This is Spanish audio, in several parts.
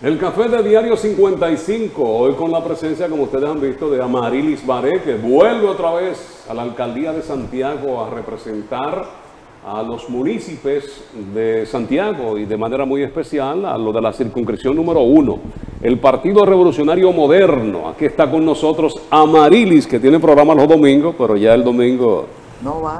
El café de Diario 55, hoy con la presencia, como ustedes han visto, de Amarilis Baré, que vuelve otra vez a la alcaldía de Santiago a representar a los municipios de Santiago y de manera muy especial a lo de la circunscripción número 1, el Partido Revolucionario Moderno. Aquí está con nosotros Amarilis, que tiene programa los domingos, pero ya el domingo... No va.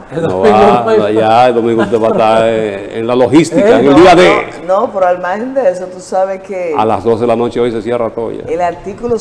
Ya el domingo usted va a estar en la logística, en el día de... No, pero al margen de eso, tú sabes que... A las 12 de la noche hoy se cierra todo ya. El artículo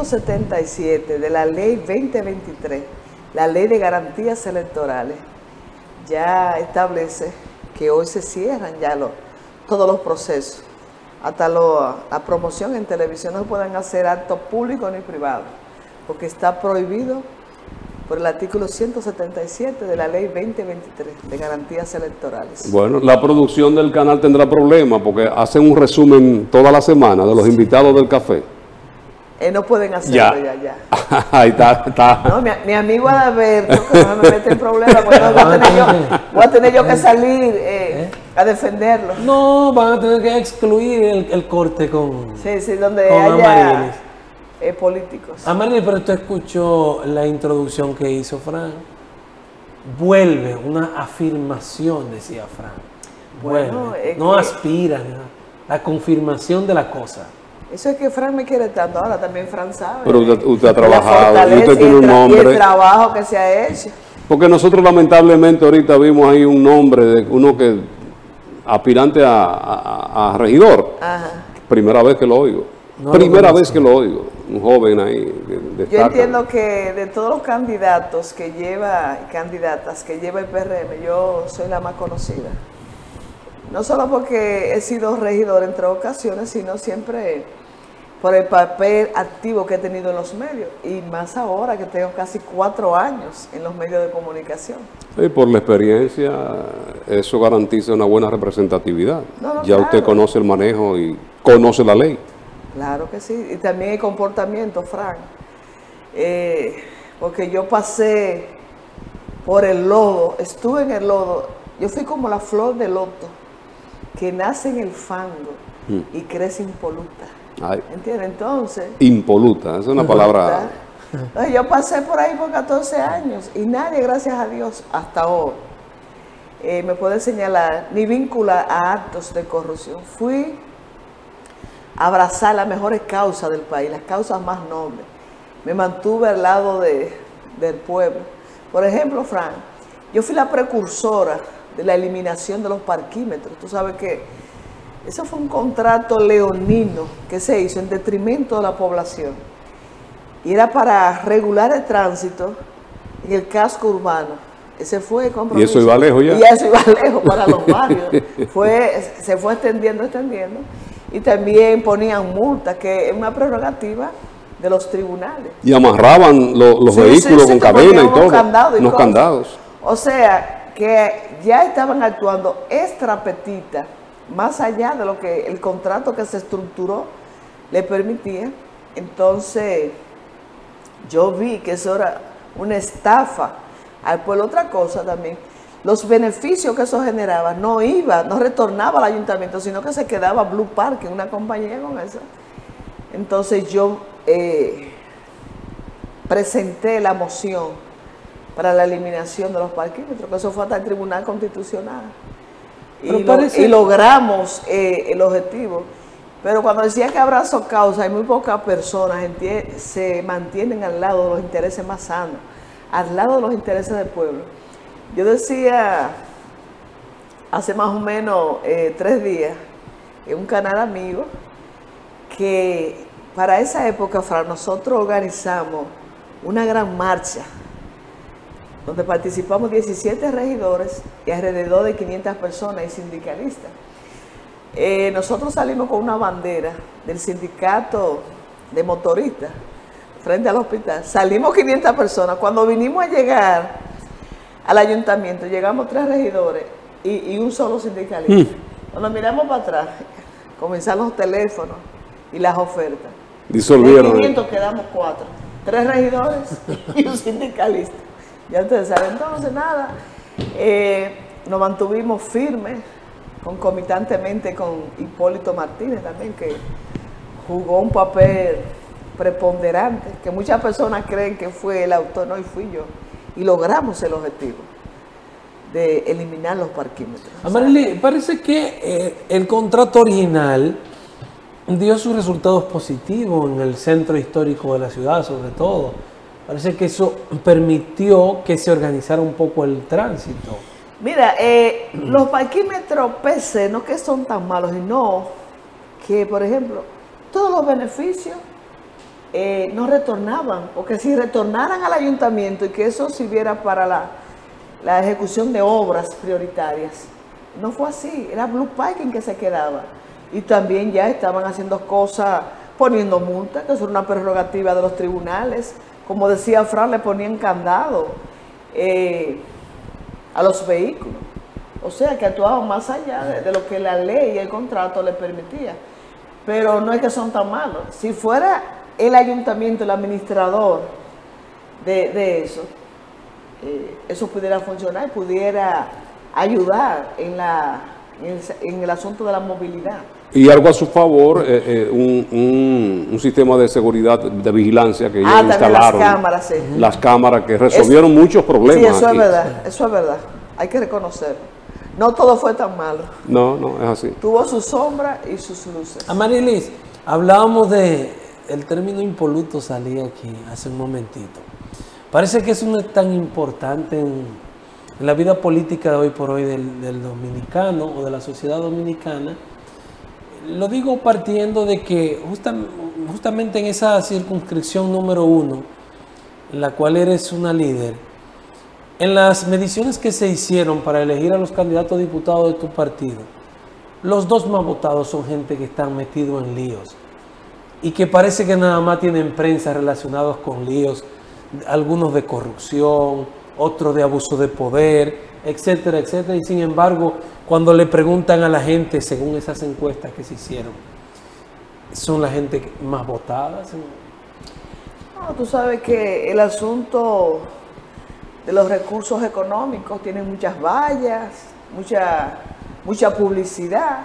177 de la ley 2023, la ley de garantías electorales, ya establece que hoy se cierran ya todos los procesos. Hasta la promoción en televisión no se pueden hacer actos públicos ni privados, porque está prohibido por el artículo 177 de la ley 2023 de garantías electorales. Bueno, la producción del canal tendrá problemas porque hacen un resumen toda la semana de los invitados del café. No pueden hacerlo ya. Ahí está. No, mi amigo Adalberto, que no me mete en problemas, porque voy a tener yo que salir a defenderlo. No, van a tener que excluir el corte con... Sí, donde con haya Amarilis. Políticos. Amarilis, pero tú escuchó la introducción que hizo Fran. Vuelve una afirmación, decía Fran. Vuelve. Bueno, no aspiran a la confirmación de la cosa. Eso es que Fran me quiere tanto. Ahora también Fran sabe. Pero usted ha trabajado, usted tiene un y nombre. el trabajo que se ha hecho. Porque nosotros lamentablemente ahorita vimos ahí un nombre de uno que aspirante a regidor. Ajá. Primera vez que lo oigo. No Primera vez que lo oigo. Un joven ahí que destaca. Yo entiendo que de todos los candidatos que lleva y candidatas que lleva el PRM, yo soy la más conocida. No solo porque he sido regidor en 3 ocasiones, sino siempre por el papel activo que he tenido en los medios. Y más ahora que tengo casi 4 años en los medios de comunicación. Sí, por la experiencia, eso garantiza una buena representatividad. No, ya claro. usted conoce el manejo y conoce la ley. Claro que sí, y también el comportamiento, Frank. Porque yo pasé por el lodo, estuve en el lodo, yo fui como la flor de loto, que nace en el fango y crece impoluta. ¿Entiendes? Entonces... Impoluta, es una palabra... Entonces, yo pasé por ahí por 14 años y nadie, gracias a Dios, hasta hoy, me puede señalar ni vincular a actos de corrupción. Fui a abrazar las mejores causas del país, las causas más nobles. Me mantuve al lado del pueblo. Por ejemplo, Frank, yo fui la precursora de la eliminación de los parquímetros. Tú sabes que eso fue un contrato leonino que se hizo en detrimento de la población. Y era para regular el tránsito en el casco urbano. Ese fue el compromiso. ¿Y eso iba lejos ya? Y eso iba lejos para los barrios. Se fue extendiendo. Y también ponían multas, que es una prerrogativa de los tribunales. Y amarraban los vehículos con cadena y todo. Unos candados. O sea, que ya estaban actuando extrapetita, más allá de lo que el contrato que se estructuró le permitía. Entonces, yo vi que eso era una estafa al pueblo. Otra cosa también, los beneficios que eso generaba no retornaba al ayuntamiento, sino que se quedaba Blue Park, una compañía con eso. Entonces yo presenté la moción para la eliminación de los parquímetros, que eso fue hasta el Tribunal Constitucional. Y logramos el objetivo. Pero cuando decía que abrazo causa, hay muy pocas personas se mantienen al lado de los intereses más sanos, al lado de los intereses del pueblo. Yo decía hace más o menos 3 días en un canal amigo que para esa época, Fran, nosotros organizamos una gran marcha donde participamos 17 regidores y alrededor de 500 personas y sindicalistas. Nosotros salimos con una bandera del sindicato de motoristas frente al hospital. Salimos 500 personas. Cuando vinimos a llegar al ayuntamiento, llegamos 3 regidores y un solo sindicalista. Cuando miramos para atrás, comenzaron los teléfonos y las ofertas. Disolvieron. De 500 quedamos 4. 3 regidores y un sindicalista. Ya ustedes saben. Entonces, nada, nos mantuvimos firmes, concomitantemente con Hipólito Martínez también, que jugó un papel preponderante, que muchas personas creen que fue el autor, no, y fui yo. Y logramos el objetivo de eliminar los parquímetros. Amarili, parece que el contrato original dio sus resultados positivos en el centro histórico de la ciudad, sobre todo. Parece que eso permitió que se organizara un poco el tránsito. Mira, los parquímetros PC no que son tan malos, sino que, por ejemplo, todos los beneficios no retornaban, porque si retornaran al ayuntamiento y que eso sirviera para la ejecución de obras prioritarias, no fue así, era Blue Parking que se quedaba. Y también ya estaban haciendo cosas, poniendo multas, que es una prerrogativa de los tribunales. Como decía Fran, le ponían candado a los vehículos. O sea, que actuaban más allá de lo que la ley y el contrato le permitía. Pero no es que son tan malos. Si fuera el ayuntamiento, el administrador de eso, eso pudiera funcionar, pudiera ayudar en el asunto de la movilidad. Y algo a su favor, un sistema de seguridad, de vigilancia que ellos instalaron. Las cámaras, sí. Las cámaras que resolvieron muchos problemas. Sí, eso aquí es verdad, hay que reconocerlo. No todo fue tan malo. No, es así. Tuvo su sombra y sus luces. Amarilis, hablábamos el término impoluto, salía aquí hace un momentito. Parece que eso no es tan importante en la vida política de hoy por hoy del dominicano o de la sociedad dominicana. Lo digo partiendo de que justamente en esa circunscripción número 1, en la cual eres una líder, en las mediciones que se hicieron para elegir a los candidatos a diputados de tu partido, los dos más votados son gente que están metidos en líos y que parece que nada más tienen prensa relacionados con líos, algunos de corrupción, otros de abuso de poder, etcétera, etcétera. Y sin embargo, cuando le preguntan a la gente, según esas encuestas que se hicieron, son la gente más votada. No, tú sabes que el asunto de los recursos económicos tiene muchas vallas, mucha publicidad,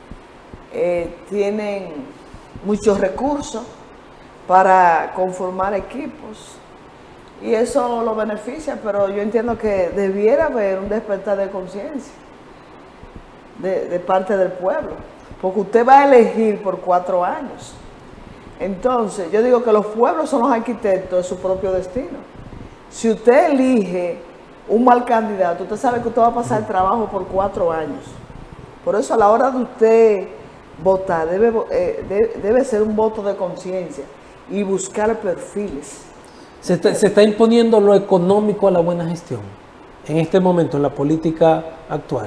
tienen muchos recursos para conformar equipos. Y eso lo beneficia, pero yo entiendo que debiera haber un despertar de conciencia de parte del pueblo, porque usted va a elegir por 4 años. Entonces, yo digo que los pueblos son los arquitectos de su propio destino. Si usted elige un mal candidato, usted sabe que usted va a pasar el trabajo por 4 años. Por eso, a la hora de usted votar, debe ser un voto de conciencia y buscar perfiles. Se está imponiendo lo económico a la buena gestión en este momento, en la política actual.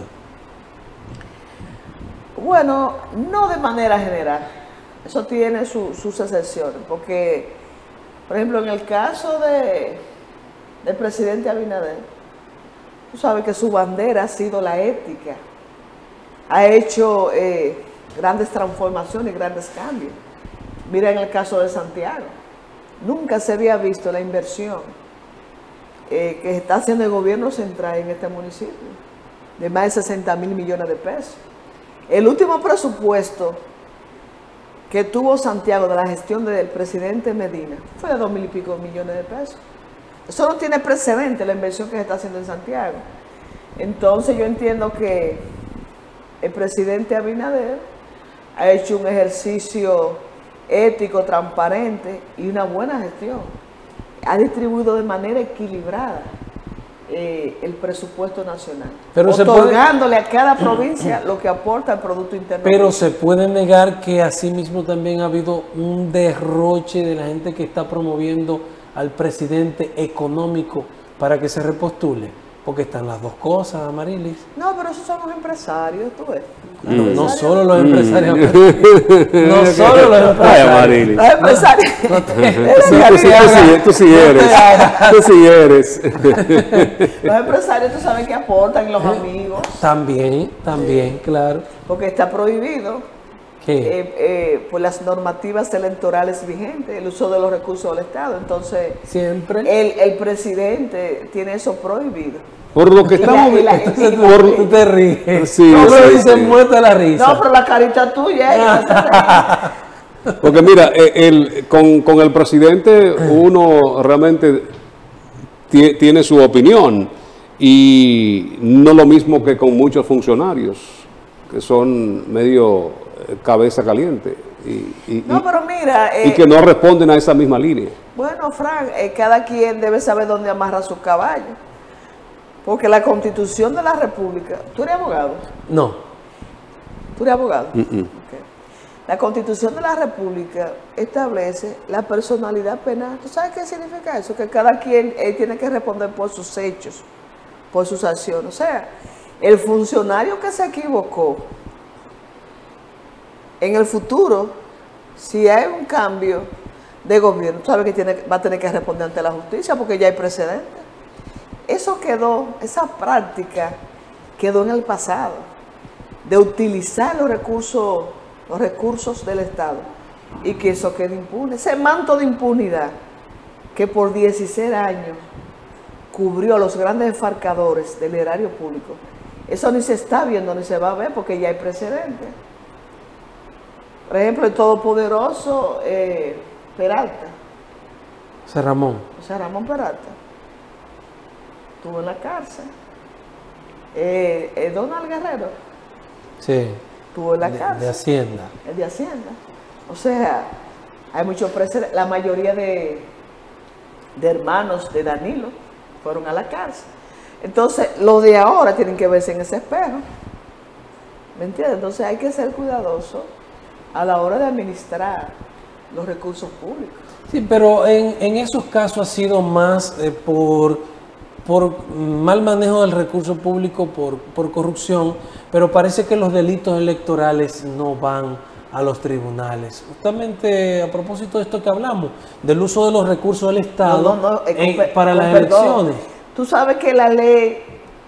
Bueno, no de manera general. Eso tiene sus excepciones, porque, por ejemplo, en el caso del presidente Abinader, tú sabes que su bandera ha sido la ética. Ha hecho grandes transformaciones y grandes cambios. Mira en el caso de Santiago. Nunca se había visto la inversión que está haciendo el gobierno central en este municipio, de más de 60.000 millones de pesos. El último presupuesto que tuvo Santiago de la gestión del presidente Medina fue de 2.000 y pico millones de pesos. Eso no tiene precedente, la inversión que se está haciendo en Santiago. Entonces yo entiendo que el presidente Abinader ha hecho un ejercicio ético, transparente y una buena gestión. Ha distribuido de manera equilibrada el presupuesto nacional, pero otorgándole a cada provincia lo que aporta el Producto Interno. Pero se puede negar que asimismo también ha habido un derroche de la gente que está promoviendo al presidente económico para que se repostule. Porque están las dos cosas, Amarilis. No, pero esos son los empresarios, tú ves. No solo los empresarios. No solo los empresarios. Ay, Amarilis. Los empresarios. Tú sí eres. Los empresarios, tú sabes que aportan, los amigos. También, claro. Porque está prohibido. Por las normativas electorales vigentes, el uso de los recursos del Estado. Entonces, siempre el presidente tiene eso prohibido. Por lo que estamos viendo. Tú te ríes. Sí, no lo dicen muerta la risa. No, pero la carita tuya. Porque mira, con el presidente uno realmente tiene su opinión y no lo mismo que con muchos funcionarios que son medio cabeza caliente no, pero mira, y que no responden a esa misma línea. Bueno, Frank, cada quien debe saber dónde amarra su caballo, porque la Constitución de la República, ¿tú eres abogado? No. ¿Tú eres abogado? Okay. La Constitución de la República establece la personalidad penal. ¿Tú sabes qué significa eso? Que cada quien tiene que responder por sus hechos, por sus acciones. O sea, el funcionario que se equivocó, en el futuro, si hay un cambio de gobierno, tú sabes que va a tener que responder ante la justicia porque ya hay precedentes. Eso quedó, esa práctica quedó en el pasado, de utilizar los recursos del Estado y que eso quede impune. Ese manto de impunidad que por 16 años cubrió a los grandes enfarcadores del erario público, eso ni se está viendo ni se va a ver porque ya hay precedentes. Por ejemplo, el todopoderoso Peralta. José Ramón. José Ramón Peralta. Estuvo en la cárcel. Donald Guerrero. Sí. Estuvo en la cárcel. De Hacienda. El de Hacienda. O sea, hay muchos precedentes. La mayoría de hermanos de Danilo fueron a la cárcel. Entonces, los de ahora tienen que verse en ese espejo. ¿Me entiendes? Entonces hay que ser cuidadoso a la hora de administrar los recursos públicos. Sí, pero en esos casos ha sido más por mal manejo del recurso público, por corrupción, pero parece que los delitos electorales no van a los tribunales. Justamente a propósito de esto que hablamos, del uso de los recursos del Estado para las elecciones. Tú sabes que la ley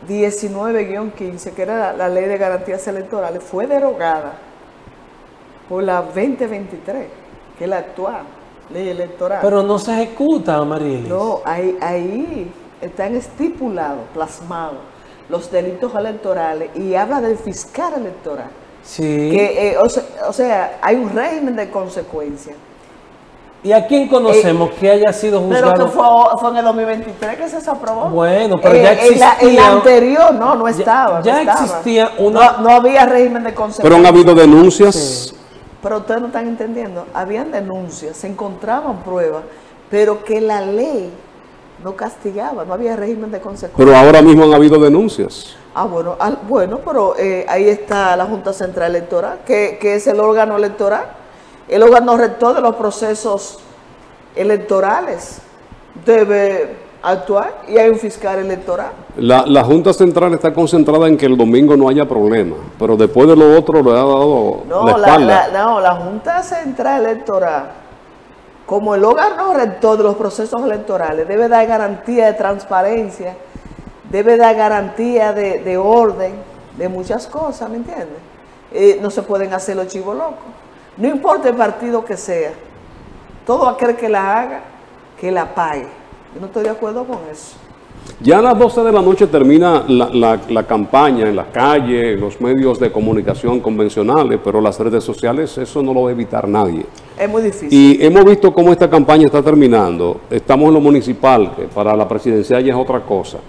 19-15, que era la ley de garantías electorales, fue derogada por la 2023, que es la actual ley electoral. Pero no se ejecuta, Marilis. No, ahí están estipulados, plasmados, los delitos electorales y habla del fiscal electoral. Sí. Que, o sea, hay un régimen de consecuencias. ¿Y a quién conocemos que haya sido juzgado? Pero que fue en el 2023 que se aprobó. Bueno, pero ya existía. El anterior no estaba. Ya no existía una. No había régimen de consecuencias. Pero han habido denuncias. Sí. Pero ustedes no están entendiendo. Habían denuncias, se encontraban pruebas, pero que la ley no castigaba, no había régimen de consecuencias. Pero ahora mismo han habido denuncias. Bueno, pero ahí está la Junta Central Electoral, que es el órgano electoral, el órgano rector de los procesos electorales. Debe actuar y hay un fiscal electoral. La Junta Central está concentrada en que el domingo no haya problema, pero después de lo otro le ha dado la espalda. La Junta Central Electoral, como el órgano rector de los procesos electorales, debe dar garantía de transparencia, debe dar garantía de orden, de muchas cosas, ¿me entiendes? No se pueden hacer los chivos locos. No importa el partido que sea, todo aquel que la haga, que la pague. Yo no estoy de acuerdo con eso. Ya a las 12 de la noche termina la campaña en las calles, en los medios de comunicación convencionales, pero las redes sociales eso no lo va a evitar nadie. Es muy difícil. Y hemos visto cómo esta campaña está terminando. Estamos en lo municipal, que para la presidencial ya es otra cosa,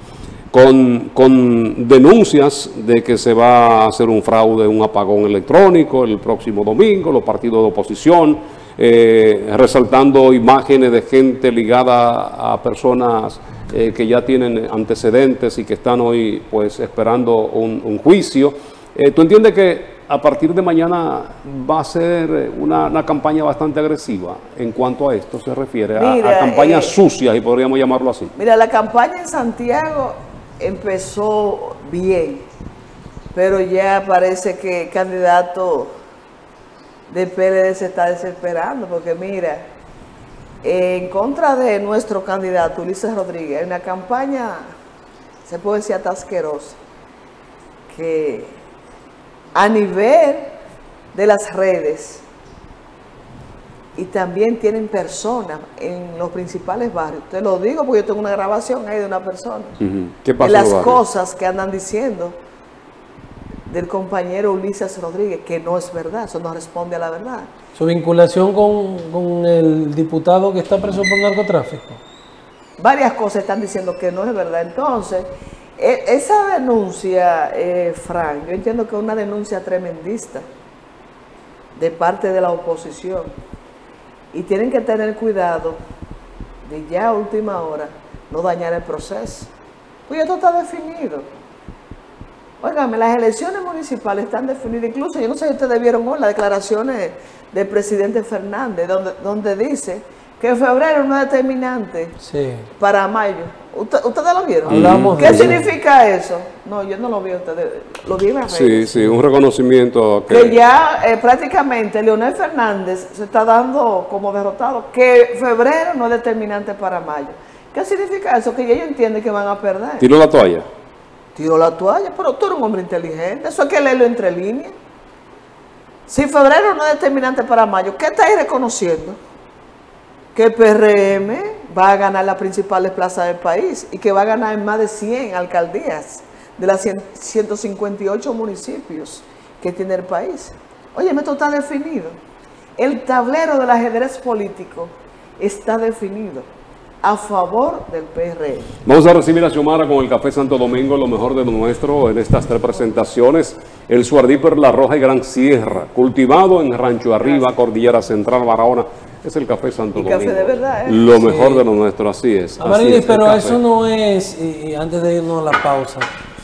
con denuncias de que se va a hacer un fraude, un apagón electrónico el próximo domingo, los partidos de oposición, resaltando imágenes de gente ligada a personas que ya tienen antecedentes y que están hoy pues esperando un juicio. ¿Tú entiendes que a partir de mañana va a ser una campaña bastante agresiva en cuanto a esto se refiere? A campañas sucias, y podríamos llamarlo así. Mira, la campaña en Santiago empezó bien, pero ya parece que el candidato de PLD se está desesperando, porque mira, en contra de nuestro candidato Ulises Rodríguez, hay una campaña, se puede decir hasta asquerosa, que a nivel de las redes, y también tienen personas en los principales barrios. Te lo digo porque yo tengo una grabación ahí de una persona. ¿Qué pasó? De las cosas que andan diciendo del compañero Ulises Rodríguez, que no es verdad, eso no responde a la verdad. ¿Su vinculación con el diputado que está preso por narcotráfico? Varias cosas están diciendo que no es verdad. Entonces, esa denuncia, Frank, yo entiendo que es una denuncia tremendista de parte de la oposición. Y tienen que tener cuidado de ya a última hora no dañar el proceso. Pues esto está definido. Óigame, las elecciones municipales están definidas. Incluso, yo no sé si ustedes vieron hoy las declaraciones del presidente Fernández, donde dice que febrero no es determinante para mayo. ¿Ustedes lo vieron? ¿Qué significa eso? No, yo no lo vi, ustedes lo vi en las redes. Sí, un reconocimiento. Que ya prácticamente Leonel Fernández se está dando como derrotado, que febrero no es determinante para mayo. ¿Qué significa eso? Que ellos entienden que van a perder. ¿Tiró la toalla? Tiró la toalla, pero tú eres un hombre inteligente, eso hay que leerlo entre líneas. Si febrero no es determinante para mayo, ¿qué estáis reconociendo? Que el PRM va a ganar las principales plazas del país y que va a ganar en más de 100 alcaldías de las 158 municipios que tiene el país. Oye, esto está definido. El tablero del ajedrez político está definido a favor del PRM. Vamos a recibir a Xiomara con el Café Santo Domingo, lo mejor de lo nuestro en estas 3 presentaciones. El Suardí, Perla Roja y Gran Sierra, cultivado en Rancho Arriba, Cordillera Central, Barahona. Es el Café Santo Domingo. Café de verdad, ¿eh? Lo mejor de lo nuestro, así es. Amarilis, pero eso no es, y antes de irnos a la pausa,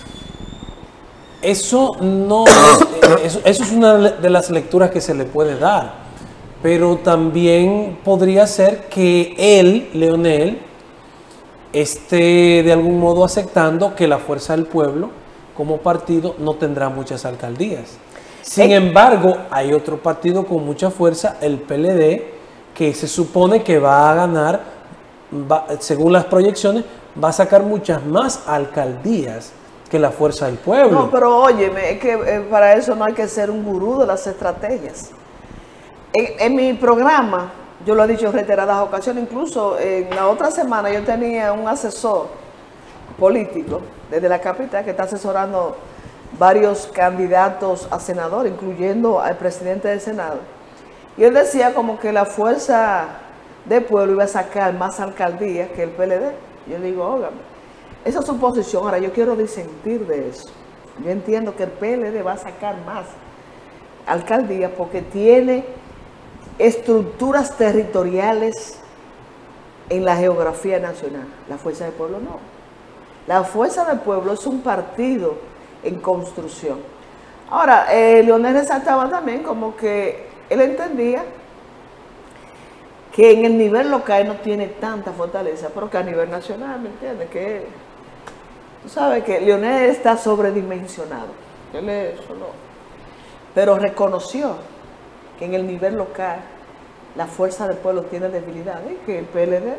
eso no es, eso es una de las lecturas que se le puede dar, pero también podría ser que él, Leonel, esté de algún modo aceptando que la Fuerza del Pueblo, como partido, no tendrá muchas alcaldías. Sin embargo, hay otro partido con mucha fuerza, el PLD, que se supone que va a ganar, según las proyecciones, va a sacar muchas más alcaldías que la Fuerza del Pueblo. No, pero óyeme, es que para eso no hay que ser un gurú de las estrategias. En mi programa, yo lo he dicho en reiteradas ocasiones, incluso en la otra semana yo tenía un asesor político desde la capital que está asesorando varios candidatos a senador, incluyendo al presidente del Senado. Y él decía como que la Fuerza del Pueblo iba a sacar más alcaldías que el PLD. Yo le digo, óigame, esa es su posición. Ahora, yo quiero disentir de eso. Yo entiendo que el PLD va a sacar más alcaldías porque tiene estructuras territoriales en la geografía nacional. La Fuerza del Pueblo no. La Fuerza del Pueblo es un partido en construcción. Ahora, Leonel resaltaba también como que él entendía que en el nivel local no tiene tanta fortaleza, pero que a nivel nacional, ¿me entiendes? Que tú sabes que Leonel está sobredimensionado. Él eso no. Pero reconoció que en el nivel local la Fuerza del Pueblo tiene debilidades, que el PLD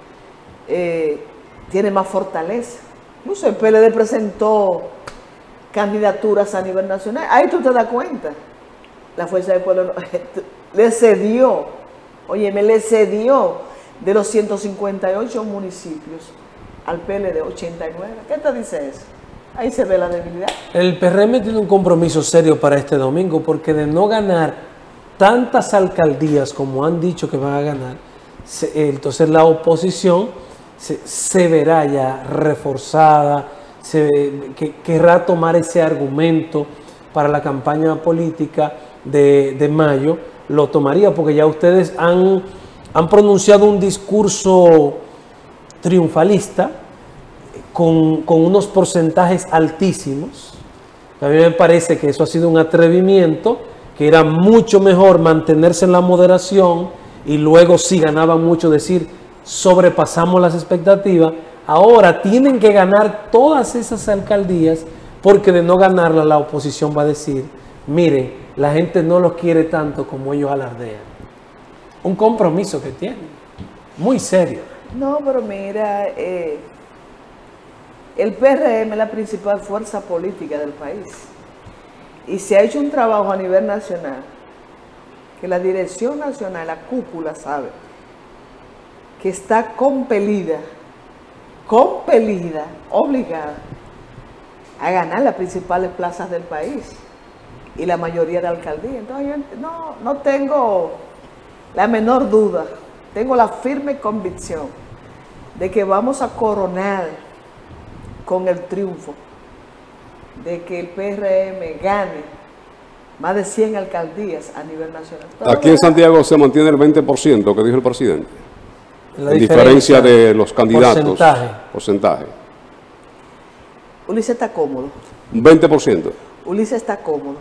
tiene más fortaleza. Incluso el PLD presentó candidaturas a nivel nacional. Ahí tú te das cuenta. La Fuerza del Pueblo le cedió, óyeme, le cedió de los 158 municipios al PLD 89. ¿Qué te dice eso? Ahí se ve la debilidad. El PRM tiene un compromiso serio para este domingo porque de no ganar tantas alcaldías como han dicho que van a ganar, entonces la oposición se verá ya reforzada, querrá tomar ese argumento para la campaña política de mayo, lo tomaría porque ya ustedes han pronunciado un discurso triunfalista con unos porcentajes altísimos. A mí me parece que eso ha sido un atrevimiento, que era mucho mejor mantenerse en la moderación y luego si ganaban mucho decir sobrepasamos las expectativas. Ahora tienen que ganar todas esas alcaldías porque de no ganarlas la oposición va a decir, miren, la gente no los quiere tanto como ellos alardean. Un compromiso que tienen, muy serio. No, pero mira, el PRM es la principal fuerza política del país. Y se ha hecho un trabajo a nivel nacional, que la dirección nacional, la cúpula sabe, que está compelida, obligada a ganar las principales plazas del país y la mayoría de alcaldías. Entonces yo no tengo la menor duda, tengo la firme convicción de que vamos a coronar con el triunfo de que el PRM gane más de 100 alcaldías a nivel nacional. Aquí en Santiago se mantiene el 20% que dijo el presidente, en diferencia de los candidatos. Porcentaje. Ulises está cómodo. Un 20%. Ulises está cómodo.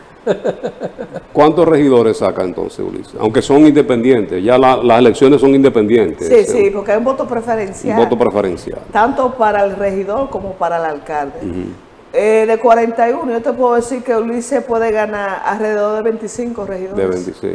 ¿Cuántos regidores saca entonces Ulises? Aunque son independientes, ya las elecciones son independientes. Sí, porque hay un voto preferencial. Un voto preferencial. Tanto para el regidor como para el alcalde. De 41, yo te puedo decir que Ulises puede ganar alrededor de 25 regidores. De 25.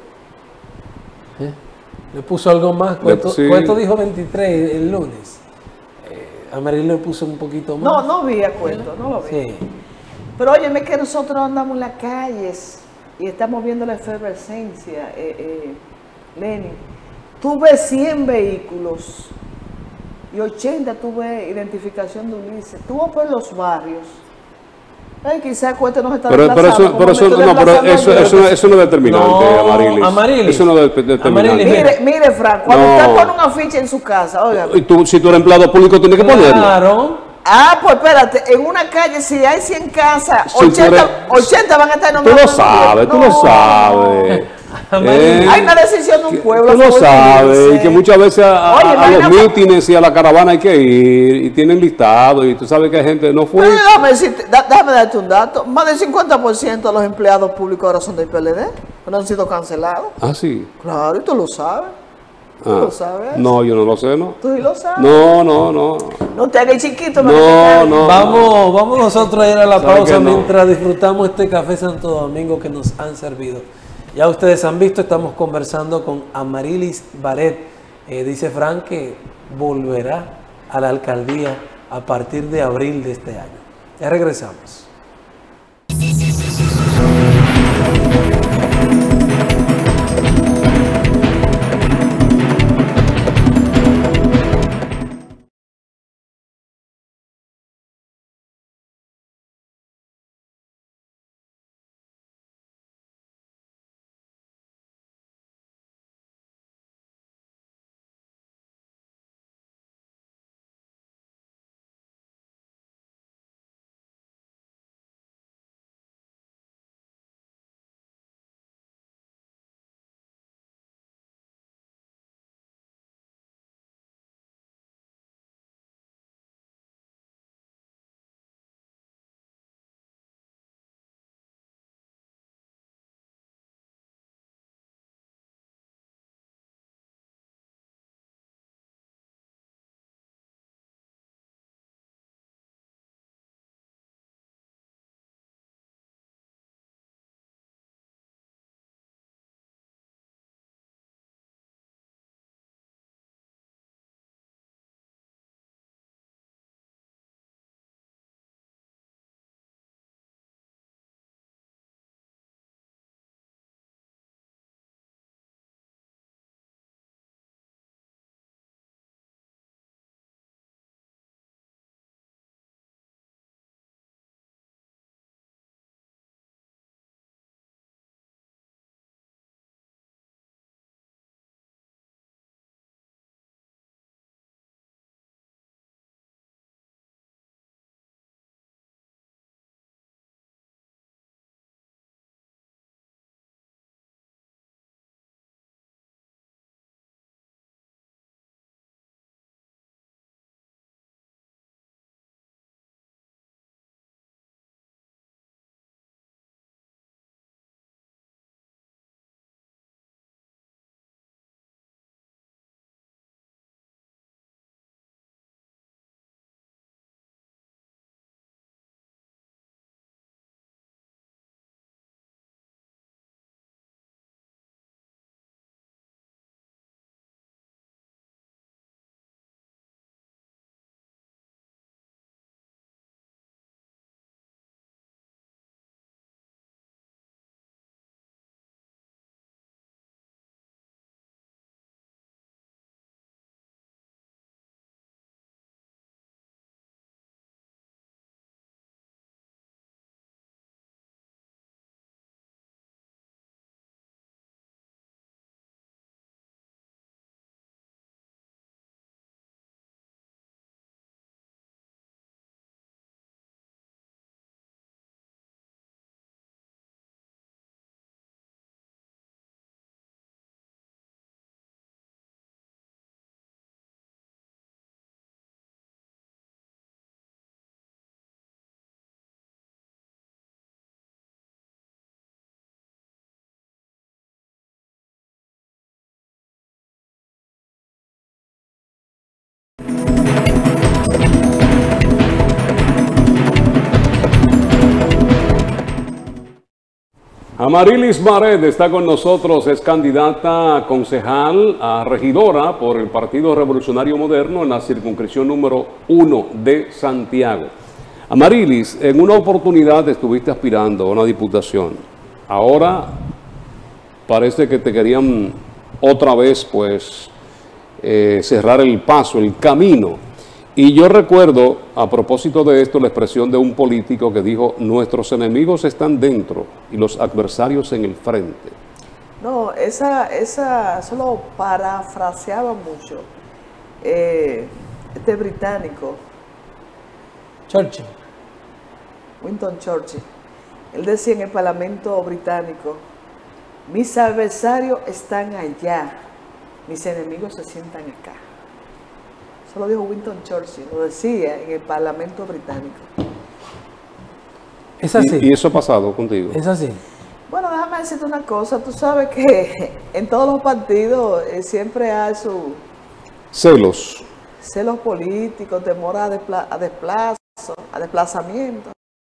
Sí. ¿Le puso algo más? Cueto dijo 23 el lunes. Amarillo le puso un poquito más. No vi a Cueto, no lo vi. Sí. Pero óyeme que nosotros andamos en las calles y estamos viendo la efervescencia, Lenin. Tú ves 100 vehículos y 80 tuve identificación de Ulises. Tú vas por los barrios. Quizás Cueto no está desplazando. Pero eso no es determinante, Amarilis. Eso no es determinante. Mire, Frank, cuando usted pone un afiche en su casa, oiga. Y si tú eres empleado público, tienes que ponerlo. Claro. Pues espérate, en una calle, si hay 100 casas, 80 van a estar nombrados. Tú lo sabes. Hay una decisión de un pueblo. Tú lo sabes, y que muchas veces a los mítines y a la caravana hay que ir, y tienen listado, y tú sabes que hay gente no fue. Déjame darte un dato. Más del 50% de los empleados públicos ahora son del PLD, no han sido cancelados. Ah, sí. Claro, y tú lo sabes. ¿Tú lo sabes? No, yo no lo sé, ¿no? ¿Tú sí lo sabes? No. No te hagas chiquito. No. Vamos nosotros a ir a la pausa mientras disfrutamos este café Santo Domingo que nos han servido. Ya ustedes han visto, estamos conversando con Amarilis Baret. Dice Frank que volverá a la alcaldía a partir de abril de este año. Ya regresamos. Amarilis Barret está con nosotros, es candidata a concejal, a regidora por el Partido Revolucionario Moderno en la circunscripción número 1 de Santiago. Amarilis, en una oportunidad estuviste aspirando a una diputación. Ahora parece que te querían otra vez, pues, cerrar el paso, el camino. Y yo recuerdo, a propósito de esto, la expresión de un político que dijo: nuestros enemigos están dentro y los adversarios en el frente. No, esa solo parafraseaba mucho este británico, Churchill. Winston Churchill. Él decía en el Parlamento británico: mis adversarios están allá, mis enemigos se sientan acá. Eso lo dijo Winston Churchill, lo decía en el Parlamento británico. Es así. ¿Y eso ha pasado contigo? Es así. Bueno, déjame decirte una cosa. Tú sabes que en todos los partidos siempre hay su... Celos. Celos políticos, temor a desplazamiento.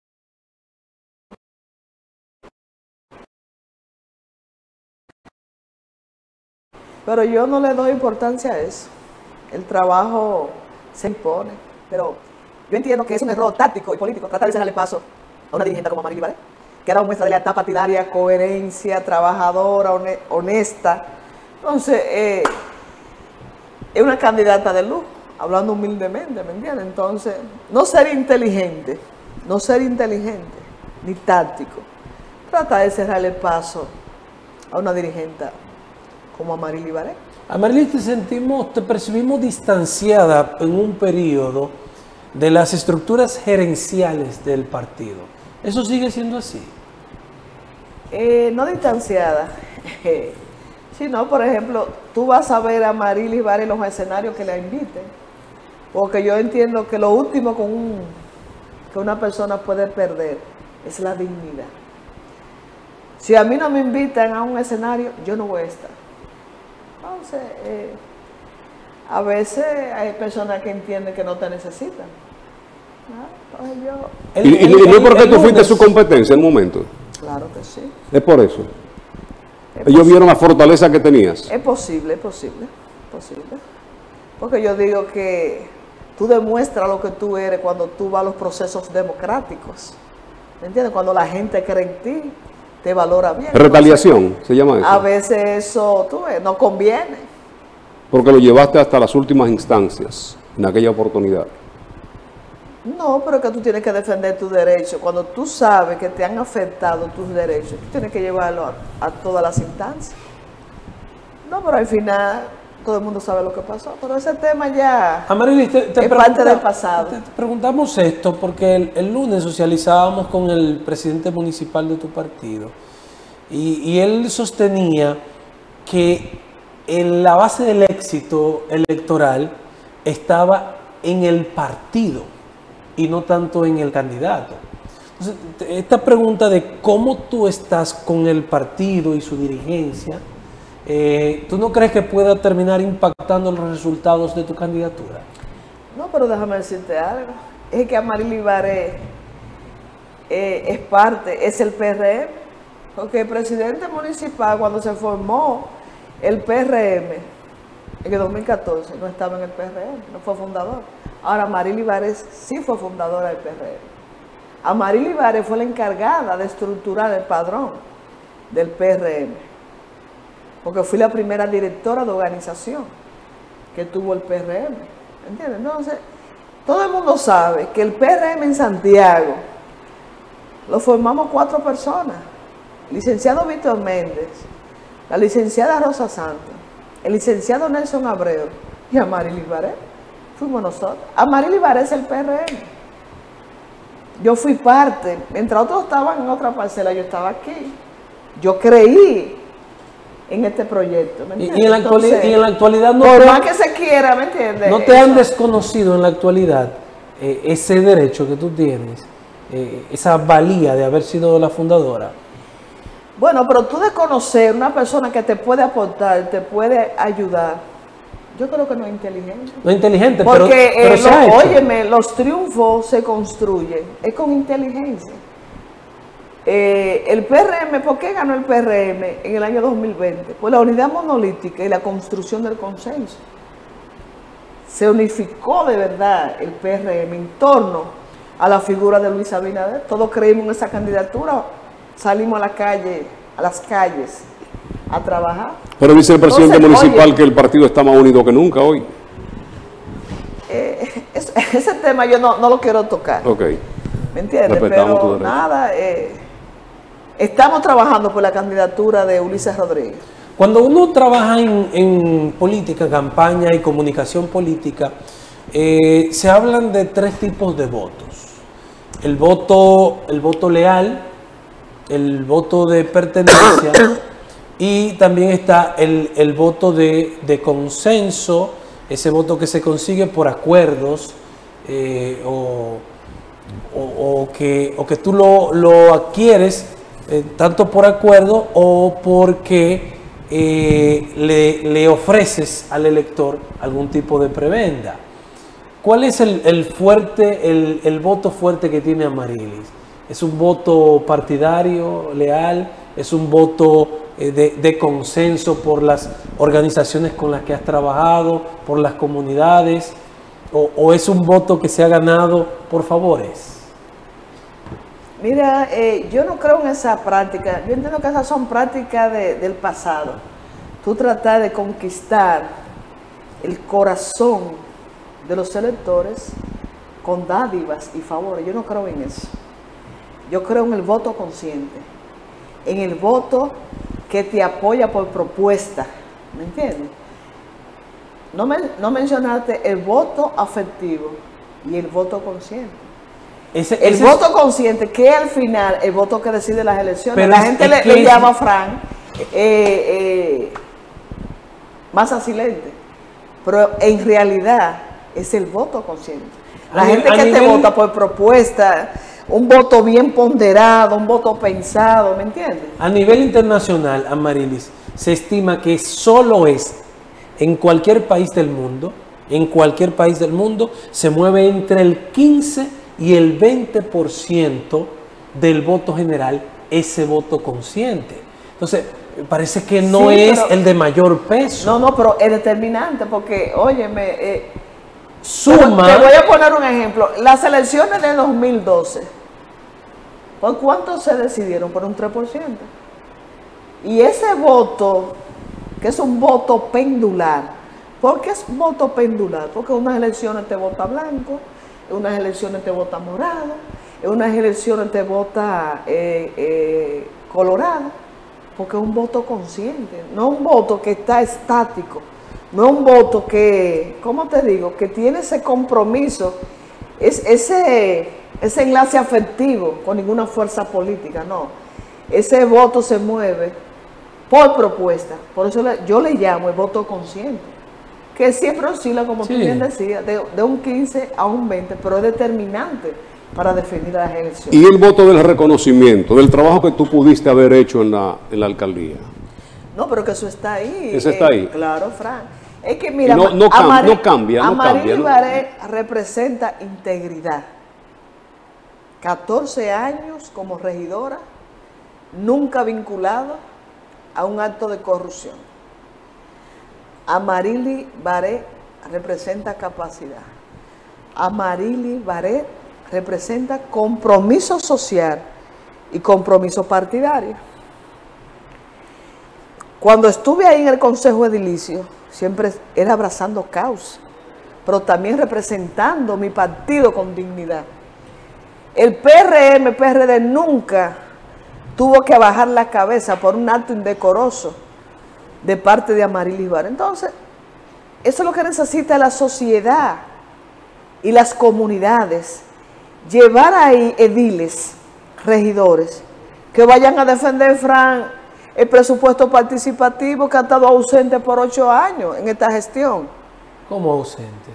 Pero yo no le doy importancia a eso. El trabajo se impone. Pero yo entiendo que es un error táctico y político tratar de cerrarle paso a una dirigente como Amarilis Barret, que ha dado muestra de lealtad partidaria, coherencia, trabajadora, honesta. Entonces, es una candidata de luz, hablando humildemente, ¿me entiendes? Entonces, no ser inteligente, ni táctico. Trata de cerrarle el paso a una dirigente como Amarilis Barret. Amarilis, te percibimos distanciada en un periodo de las estructuras gerenciales del partido. ¿Eso sigue siendo así? No distanciada. Sino, por ejemplo, tú vas a ver a Amarilis Barret en los escenarios que la inviten. Porque yo entiendo que lo último que una persona puede perder es la dignidad. Si a mí no me invitan a un escenario, yo no voy a estar. Entonces, a veces hay personas que entienden que no te necesitan. ¿No? ¿Y no es porque tú fuiste su competencia en un momento? Claro que sí. Es por eso. Ellos vieron la fortaleza que tenías. Es posible. Porque yo digo que tú demuestras lo que tú eres cuando tú vas a los procesos democráticos. ¿Me entiendes? Cuando la gente cree en ti, te valora bien. Retaliación, se llama eso. A veces eso, tú ves, no conviene. Porque lo llevaste hasta las últimas instancias, en aquella oportunidad. No, pero que tú tienes que defender tus derechos. Cuando tú sabes que te han afectado tus derechos, tú tienes que llevarlo a todas las instancias. No, pero al final todo el mundo sabe lo que pasó. Pero ese tema ya Amarilis, es parte del pasado. Te preguntamos esto porque el lunes socializábamos con el presidente municipal de tu partido y él sostenía que la base del éxito electoral estaba en el partido y no tanto en el candidato. Entonces, esta pregunta de cómo tú estás con el partido y su dirigencia, ¿tú no crees que pueda terminar impactando los resultados de tu candidatura? No, pero déjame decirte algo. Es que Amarilis Barret es el PRM. Porque el presidente municipal, cuando se formó el PRM, en el 2014, no estaba en el PRM, no fue fundador. Ahora, Amarilis Barret sí fue fundadora del PRM. Amarilis Barret fue la encargada de estructurar el padrón del PRM. Porque fui la primera directora de organización que tuvo el PRM. ¿Entiendes? Entonces, todo el mundo sabe que el PRM en Santiago lo formamos 4 personas. El licenciado Víctor Méndez, la licenciada Rosa Santos, el licenciado Nelson Abreu y Amarilis Barret. Fuimos nosotros. Amarilis Barret es el PRM. Yo fui parte. Mientras otros estaban en otra parcela, yo estaba aquí. Yo creí en este proyecto, ¿me entiendes? Y en la actualidad no por más que se quiera, ¿me entiendes? ¿No te han desconocido en la actualidad ese derecho que tú tienes, esa valía de haber sido la fundadora? Bueno, pero tú de conocer una persona que te puede aportar, te puede ayudar, yo creo que no es inteligente. No es inteligente, porque, pero óyeme, los triunfos se construyen, es con inteligencia. El PRM, ¿por qué ganó el PRM en el año 2020? Pues la unidad monolítica y la construcción del consenso. Se unificó de verdad el PRM en torno a la figura de Luis Abinader. Todos creímos en esa candidatura, salimos a la calle, a las calles a trabajar. Pero dice el presidente municipal que el partido está más unido que nunca hoy. Ese tema yo no lo quiero tocar. Ok. ¿Me entiendes? Pero nada, estamos trabajando por la candidatura de Ulises Rodríguez. Cuando uno trabaja en política, campaña y comunicación política, se hablan de 3 tipos de votos. El voto leal, el voto de pertenencia y también está el voto de consenso, ese voto que se consigue por acuerdos o que tú lo adquieres tanto por acuerdo o porque le ofreces al elector algún tipo de prebenda. ¿Cuál es el voto fuerte que tiene Amarilis? ¿Es un voto partidario, leal? ¿Es un voto de consenso por las organizaciones con las que has trabajado, por las comunidades? ¿O es un voto que se ha ganado por favores? Mira, yo no creo en esa práctica. Yo entiendo que esas son prácticas del pasado. Tú tratar de conquistar el corazón de los electores con dádivas y favores. Yo no creo en eso. Yo creo en el voto consciente, en el voto que te apoya por propuesta. ¿Me entiendes? No mencionaste el voto afectivo y el voto consciente. El voto consciente, que al final el voto que decide las elecciones. Pero la gente le llama a Fran masa silente, pero en realidad es el voto consciente. La gente que te vota por propuesta, un voto bien ponderado, un voto pensado, ¿me entiendes? A nivel internacional, Amarilis, se estima que solo es en cualquier país del mundo, se mueve entre el 15 y el 20% del voto general, ese voto consciente. Entonces, parece que no es el de mayor peso. No, pero es determinante porque, óyeme, suma. Te voy a poner un ejemplo. Las elecciones de 2012, ¿por cuánto se decidieron? Por un 3%. Y ese voto, que es un voto pendular, ¿por qué es voto pendular? Porque en unas elecciones te vota blanco, en unas elecciones te vota morado, en unas elecciones te vota colorado. Porque es un voto consciente, no un voto que está estático, no un voto que, ¿cómo te digo?, que tiene ese compromiso, ese enlace afectivo con ninguna fuerza política, no. Ese voto se mueve por propuesta, por eso yo le llamo el voto consciente, que siempre oscila, como tú bien decías, de un 15 a un 20, pero es determinante para definir las elecciones. ¿Y el voto del reconocimiento, del trabajo que tú pudiste haber hecho en la alcaldía? No, pero que eso está ahí. Eso está ahí. Claro, Fran. Es que mira, no cambia. Amarilis Baré representa integridad. 14 años como regidora, nunca vinculado a un acto de corrupción. Amarilis Baré representa capacidad. Amarilis Baré representa compromiso social y compromiso partidario. Cuando estuve ahí en el Consejo Edilicio, siempre era abrazando causa, pero también representando mi partido con dignidad. El PRD nunca tuvo que bajar la cabeza por un acto indecoroso de parte de Amarilis Baré. Entonces, eso es lo que necesita la sociedad y las comunidades. Llevar ahí ediles, regidores, que vayan a defender, Fran, el presupuesto participativo que ha estado ausente por 8 años en esta gestión. ¿Cómo ausente?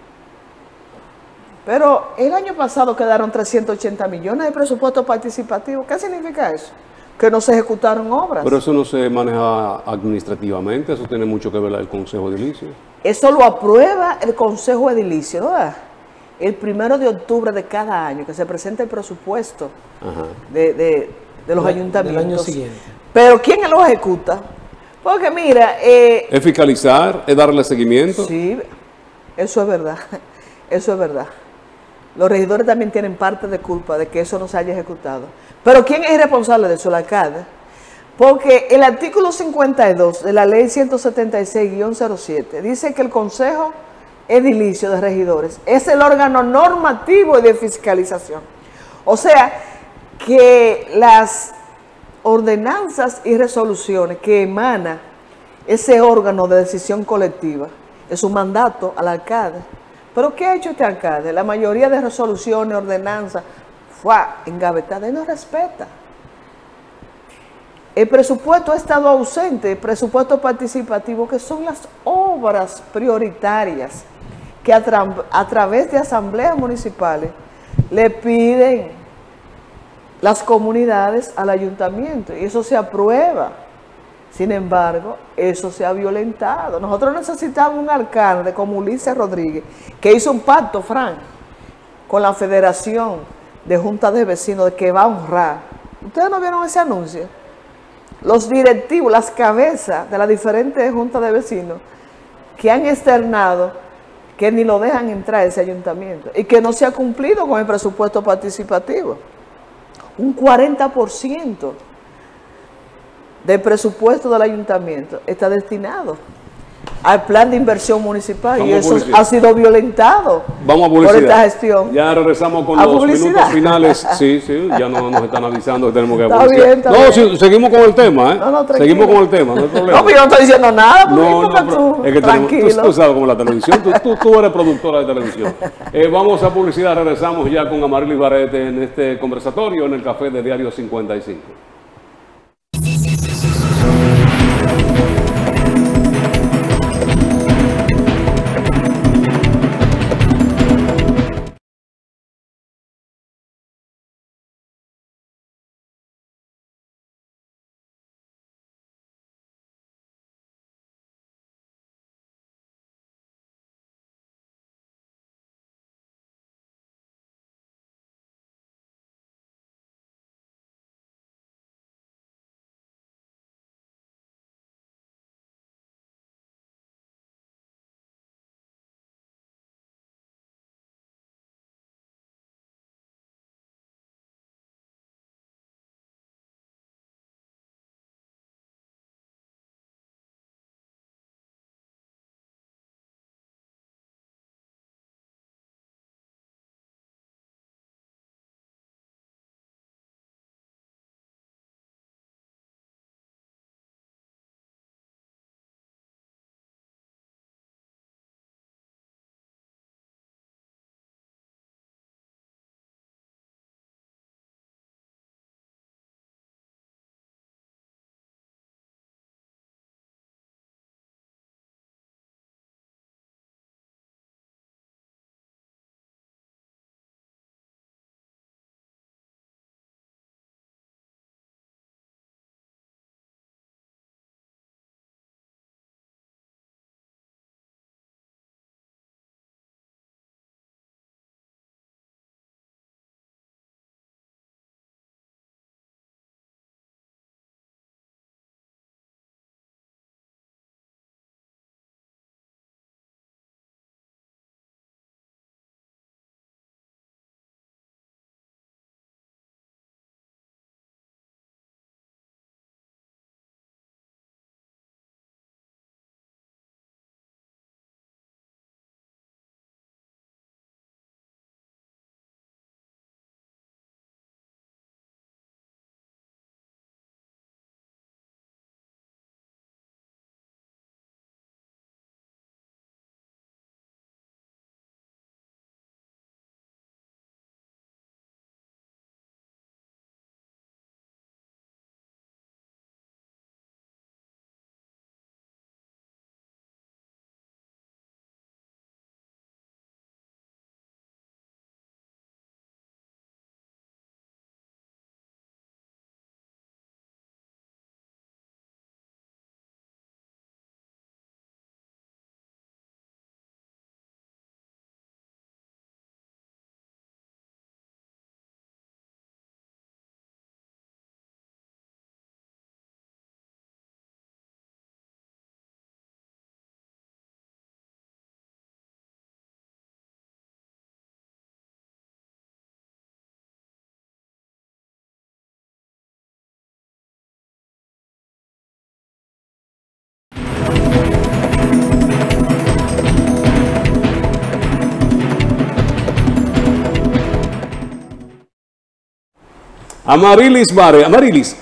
Pero el año pasado quedaron 380 millones de presupuesto participativo. ¿Qué significa eso? Que no se ejecutaron obras. Pero eso no se maneja administrativamente, eso tiene mucho que ver el Consejo Edilicio. Eso lo aprueba el Consejo Edilicio, ¿verdad? El 1 de octubre de cada año, que se presenta el presupuesto de los ayuntamientos. Del año siguiente. Pero ¿quién lo ejecuta? Porque mira... es fiscalizar, es darle seguimiento. Sí, eso es verdad, eso es verdad. Los regidores también tienen parte de culpa de que eso no se haya ejecutado. Pero ¿quién es responsable de eso? El alcalde. Porque el artículo 52 de la ley 176-07 dice que el Consejo Edilicio de Regidores es el órgano normativo y de fiscalización. O sea, que las ordenanzas y resoluciones que emana ese órgano de decisión colectiva es un mandato al alcalde. ¿Pero qué ha hecho este alcalde? La mayoría de resoluciones, ordenanzas, fue engavetada y no respeta. El presupuesto ha estado ausente, el presupuesto participativo, que son las obras prioritarias que a través de asambleas municipales le piden las comunidades al ayuntamiento, y eso se aprueba. Sin embargo, eso se ha violentado. Nosotros necesitamos un alcalde como Ulises Rodríguez, que hizo un pacto, Frank, con la Federación de Juntas de Vecinos, de que va a honrar. ¿Ustedes no vieron ese anuncio? Los directivos, las cabezas de las diferentes juntas de vecinos que han externado que ni lo dejan entrar a ese ayuntamiento y que no se ha cumplido con el presupuesto participativo. Un 40% del presupuesto del ayuntamiento está destinado al plan de inversión municipal. Vamos, y eso ha sido violentado. Vamos a publicidad. Por esta gestión. Ya regresamos con los minutos finales. Sí, ya nos están avisando que tenemos que publicidad. Está bien. Sí, seguimos con el tema, ¿eh? No, seguimos con el tema, no hay problema. No, pero yo no estoy diciendo nada. Es que tú sabes como la televisión, tú eres productora de televisión. Vamos a publicidad, regresamos ya con Amarilis Barret en este conversatorio en el café de Diario 55. Amarilis Baré. Amarilis,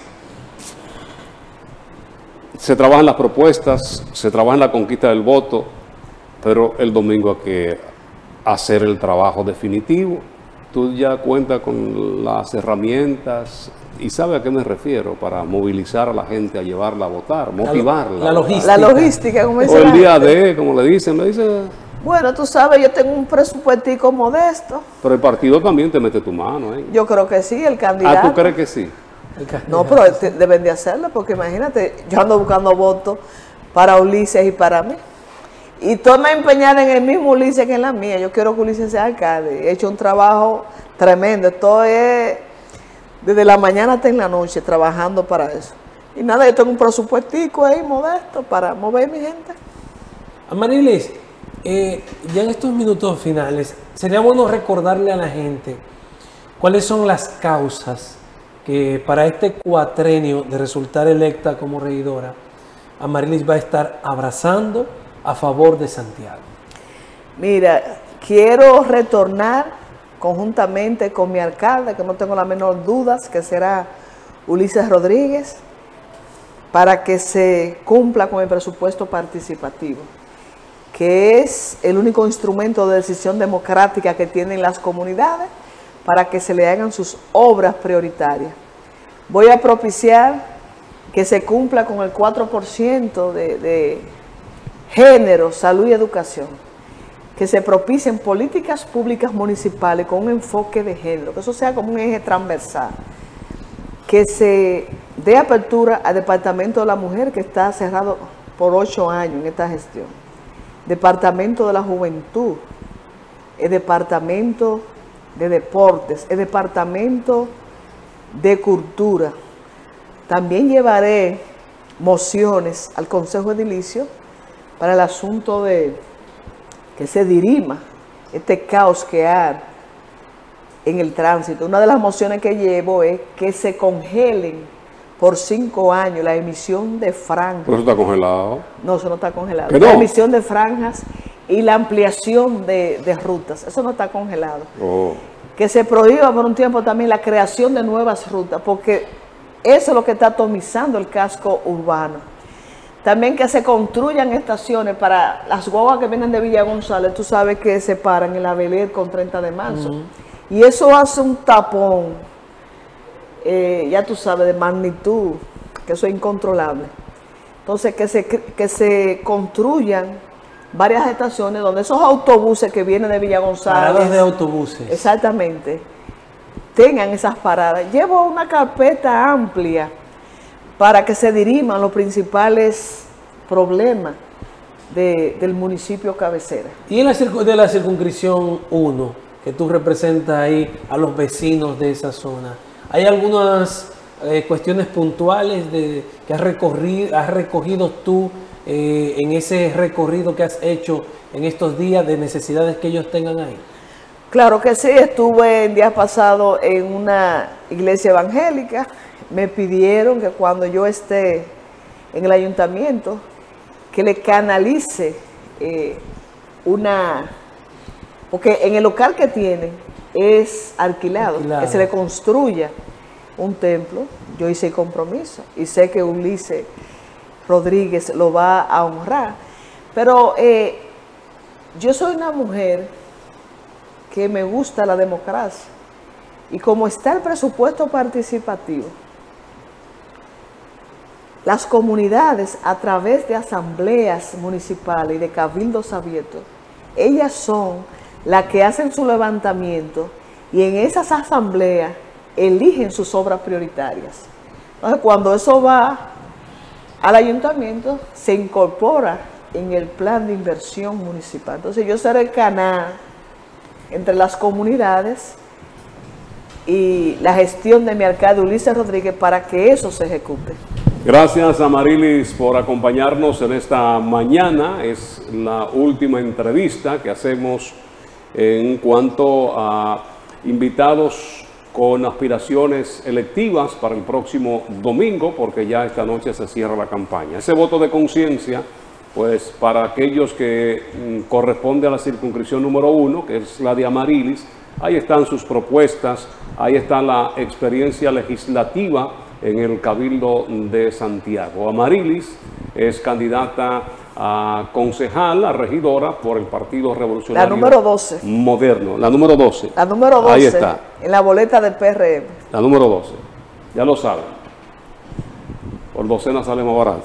se trabajan las propuestas, se trabaja en la conquista del voto, pero el domingo hay que hacer el trabajo definitivo. Tú ya cuentas con las herramientas y sabes a qué me refiero para movilizar a la gente a llevarla a votar, motivarla. La logística. La logística, como dice. O el día de, como le dicen, Bueno, tú sabes, yo tengo un presupuestico modesto. pero el partido también te mete tu mano, ¿eh? Yo creo que sí, el candidato. Ah, ¿tú crees que sí? No, pero deben de hacerlo, porque imagínate, yo ando buscando votos para Ulises y para mí. Y todos me empeñan en el mismo Ulises que en la mía. Yo quiero que Ulises sea alcalde. He hecho un trabajo tremendo. Esto es desde la mañana hasta en la noche trabajando para eso. Y nada, yo tengo un presupuestico ahí modesto para mover mi gente. Amarilis, ya en estos minutos finales, sería bueno recordarle a la gente cuáles son las causas que para este cuatrenio de resultar electa como regidora, Amarilis va a estar abrazando a favor de Santiago. Mira, quiero retornar conjuntamente con mi alcalde, que no tengo la menor duda, que será Ulises Rodríguez, para que se cumpla con el presupuesto participativo, que es el único instrumento de decisión democrática que tienen las comunidades para que se le hagan sus obras prioritarias. Voy a propiciar que se cumpla con el 4% de género, salud y educación, que se propicien políticas públicas municipales con un enfoque de género, que eso sea como un eje transversal, que se dé apertura al Departamento de la Mujer, que está cerrado por 8 años en esta gestión, Departamento de la Juventud, el Departamento de Deportes, el Departamento de Cultura. También llevaré mociones al Consejo Edilicio para el asunto de que se dirima este caos que hay en el tránsito. Una de las mociones que llevo es que se congelen por 5 años la emisión de franjas. ¿Pero eso está congelado? No, eso no está congelado. ¿Que no? La emisión de franjas y la ampliación de rutas, eso no está congelado. Oh. Que se prohíba por un tiempo también la creación de nuevas rutas, porque eso es lo que está atomizando el casco urbano. También que se construyan estaciones para las guaguas que vienen de Villa González, tú sabes que se paran en la Beler con 30 de marzo. Y eso hace un tapón, ya tú sabes, de magnitud, que eso es incontrolable. Entonces, que se construyan varias estaciones donde esos autobuses que vienen de Villa González. Paradas de autobuses. Exactamente. Tengan esas paradas. Llevo una carpeta amplia para que se diriman los principales problemas del municipio cabecera. Y en de la circunscripción 1, que tú representas ahí a los vecinos de esa zona, ¿hay algunas cuestiones puntuales que has recogido tú en ese recorrido que has hecho en estos días de necesidades que ellos tengan ahí? Claro que sí, estuve el día pasado en una iglesia evangélica. Me pidieron que cuando yo esté en el ayuntamiento, que le canalice porque en el local que tienen es alquilado, que se le construya un templo. Yo hice el compromiso y sé que Ulises Rodríguez lo va a honrar. Pero yo soy una mujer que me gusta la democracia, y como está el presupuesto participativo, las comunidades a través de asambleas municipales y de cabildos abiertos, ellas son las que hacen su levantamiento y en esas asambleas eligen sus obras prioritarias. Entonces, cuando eso va al ayuntamiento, se incorpora en el plan de inversión municipal. Entonces, yo seré el canal entre las comunidades y la gestión de mi alcalde Ulises Rodríguez para que eso se ejecute. Gracias, Amarilis, por acompañarnos en esta mañana. Es la última entrevista que hacemos en cuanto a invitados con aspiraciones electivas para el próximo domingo, porque ya esta noche se cierra la campaña. Ese voto de conciencia, pues para aquellos que corresponde a la circunscripción número 1, que es la de Amarilis, Ahí están sus propuestas, ahí está la experiencia legislativa en el Cabildo de Santiago. Amarilis es candidata a concejal, a regidora por el Partido Revolucionario. La número 12. Moderno, la número 12. La número 12. Ahí está. En la boleta del PRM. La número 12. Ya lo saben. Por docena sale más barato.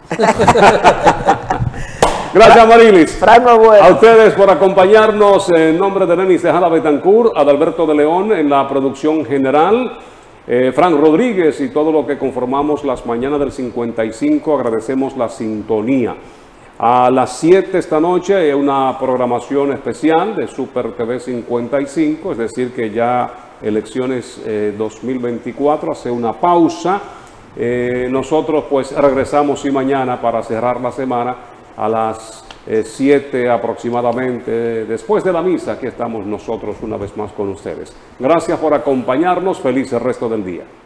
Gracias, Amarilis. A ustedes por acompañarnos. En nombre de Lenis Tejada Betancourt, Adalberto de León en la producción general, Frank Rodríguez y todo lo que conformamos las mañanas del 55, agradecemos la sintonía. A las 7 esta noche hay una programación especial de Super TV 55, es decir que ya elecciones 2024, hace una pausa. Nosotros pues regresamos y mañana para cerrar la semana a las 7 aproximadamente, después de la misa. Aquí estamos nosotros una vez más con ustedes. Gracias por acompañarnos, feliz el resto del día.